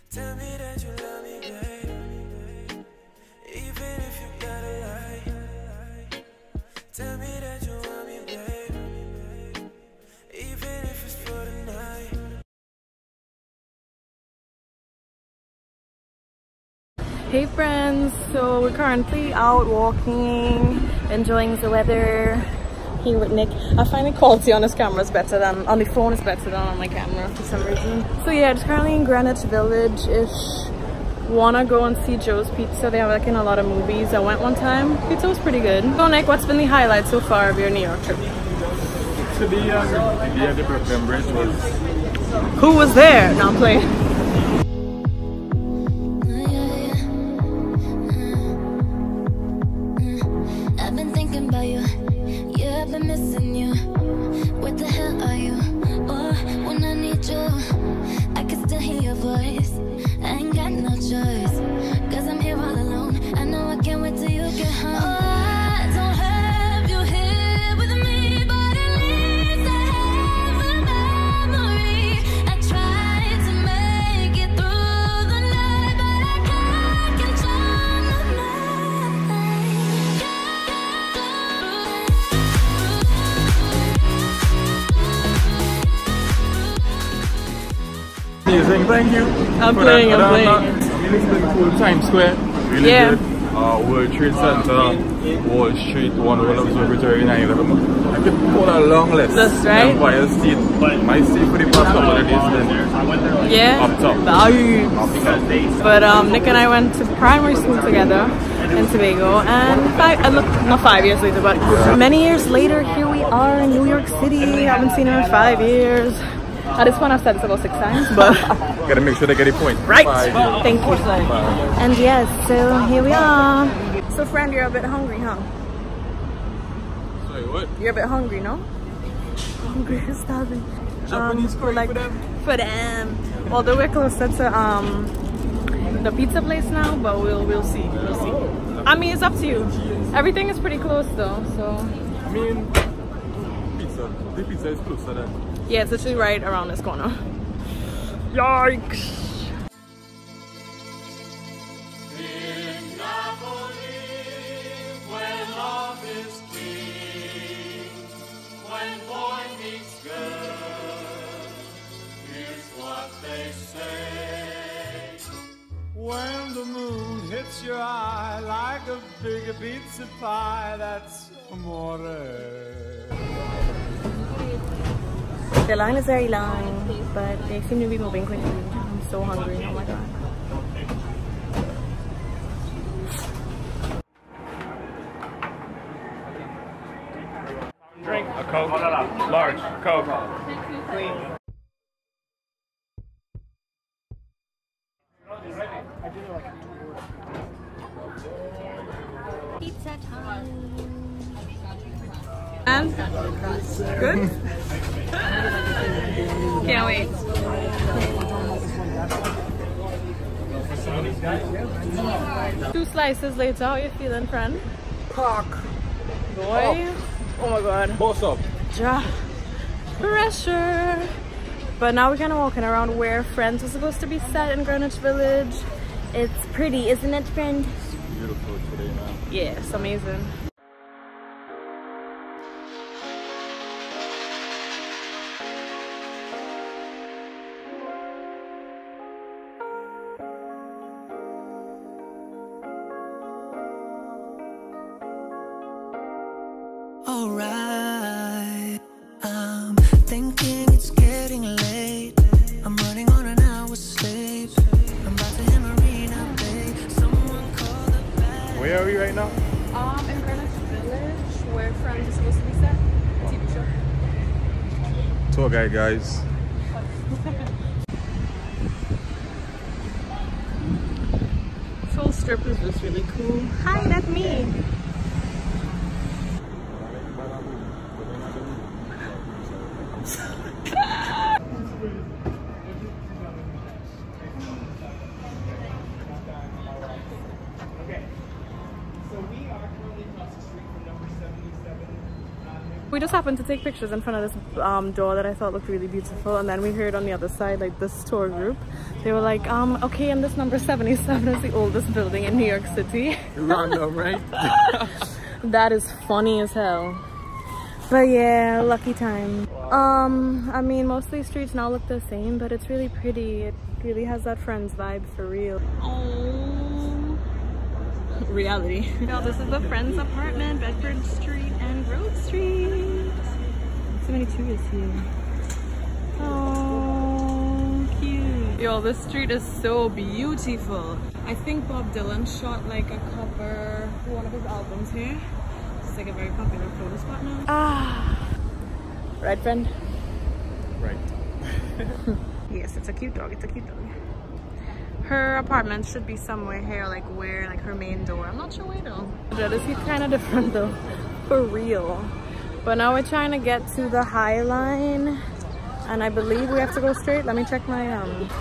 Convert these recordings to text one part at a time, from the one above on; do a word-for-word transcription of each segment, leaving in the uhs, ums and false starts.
Tell me that you love me, babe. Even if you gotta lie. Tell me that you want me, babe. Even if it's for the night. Hey friends, so we're currently out walking, enjoying the weather here with Nick. I find the quality on this camera is better than on the phone is better than on my camera for some reason. So yeah, it's currently in Greenwich Village-ish. Wanna go and see Joe's Pizza. They have like in a lot of movies. I went one time. Pizza was pretty good. So Nick, what's been the highlight so far of your New York trip? To the um, the, the Brooklyn Bridge was. Who was there? No, I'm playing. Amazing, thank you. I'm playing, I'm playing. I mean, it's been cool. Times Square, really yeah. good. Uh, World Trade Center, Wall Street, one World Observatory, nine eleven. I could pull a long list. That's right. Empire State. My state for the past couple of days been yeah. up top. Value. Up top. But um, Nick and I went to primary school together in Tobago, and five, uh, look, not five years later, but many years later, here we are in New York City. I haven't seen him in five years. At this point, I've said this about six times, but gotta make sure they get a point. Right. Thank you. And yes, so here we are. So, friend, you're a bit hungry, huh? Sorry, what? You're a bit hungry, no? Hungry, starving. Japanese um, curry like, for them. For them. Although we're closer to um the pizza place now, but we'll we'll see. We'll see. I mean, it's up to you. Everything is pretty close though, so. I mean, pizza. The pizza is closer than. Yeah, it's literally right around this corner. Yikes! In Napoli, where love is king, when boy meets girl, here's what they say. When the moon hits your eye like a big pizza pie, that's amore. The line is very long, but they seem to be moving quickly. I'm so hungry, oh my god. Drink a Coke, large Coke. Please. Pizza time. And good? Can't wait. Two slices later, how you feeling, friend? Cock. Boy. Oh my god. Boss up. Ja. Pressure. But now we're kind of walking around where Friends was supposed to be set in Greenwich Village. It's pretty, isn't it, friend? It's beautiful today, man. Yeah, it's amazing. Alright, I'm thinking it's getting late. I'm running on an hour's sleep. I'm about to hit Marina Bay. Someone call the back. Where are we right now? Um, in Greenwich Village, where Friends is supposed to be set. T V show. Tour guide, guys. This whole strip is just really cool. Hi, that's me. We we just happened to take pictures in front of this um, door that I thought looked really beautiful, and then we heard on the other side, like this tour group, they were like, um, okay, and this number seventy-seven is the oldest building in New York City. Random, right? That is funny as hell. But yeah, lucky time. Um, I mean, most of these streets now look the same, but it's really pretty. It really has that Friends vibe for real. Oh, reality. Now this is the Friends apartment, Bedford Street and Grove Street. So many tourists here. Oh, cute. Yo, this street is so beautiful. I think Bob Dylan shot like a cover for one of his albums here. It's like a very popular photo spot now. Ah, right, friend? Right. Yes, it's a cute dog. It's a cute dog. Her apartment should be somewhere here, like where, like her main door. I'm not sure where though. This is kind of different though, for real. But now we're trying to get to the Highline, and I believe we have to go straight. Let me check my um.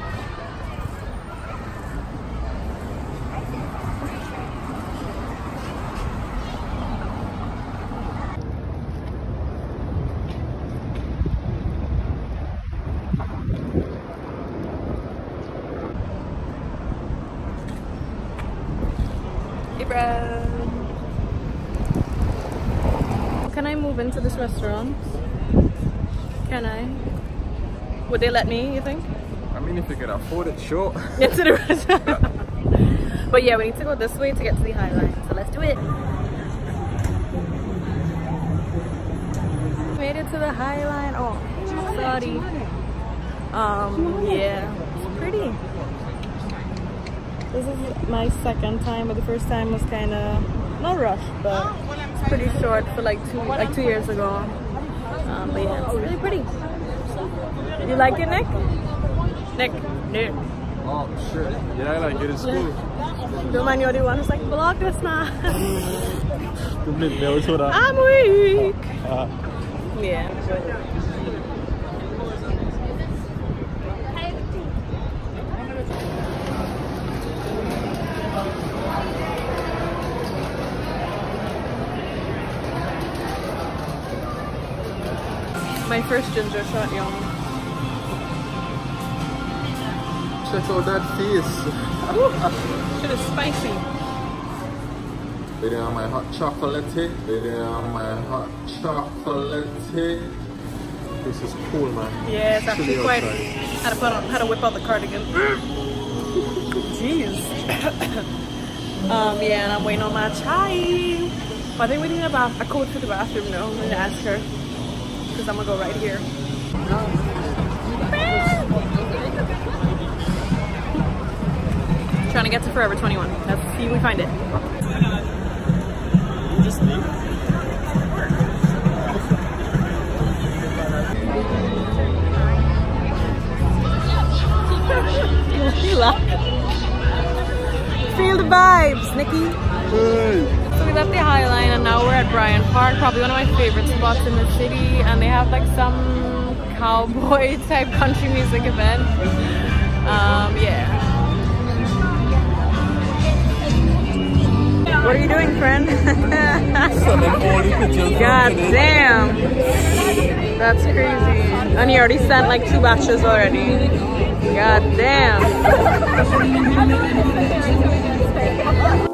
Can I move into this restaurant? Can I? Would they let me, you think? I mean, if you can afford it, sure. Into the restaurant. But yeah, we need to go this way to get to the Highline, so let's do it. Made it to the Highline. Oh, sorry. Um, yeah, it's pretty. This is my second time, but the first time was kind of not rushed, but it's pretty short for like two, like two years ago. Um, but yeah, it's really pretty. You like it, Nick? Nick, Nick. Oh shit! Yeah, I like it. It's cool. Don't mind you're the one who's like, vlog this now. I'm weak. Uh. Yeah. My first ginger shot, y'all. Check out that face. Shit is spicy. They are my hot chocolate. They are my hot chocolate. This is cool, man. Yeah, it's actually quite. Had to put on, had to whip out the cardigan. Jeez. um, yeah, and I'm waiting on my chai. But I think we need a bath, a code for the bathroom now. I'm gonna ask her. Because I'm gonna go right here. Trying to get to Forever twenty-one. Let's see if we find it. Just leave. Feel the vibes, Nikki. Hey. So we left the Highline and now we're at Bryant Park, probably one of my favorite spots in the city, and they have like some cowboy type country music event. Um, yeah. What are you doing, friend? God damn. That's crazy. And you already sent like two batches already. God damn.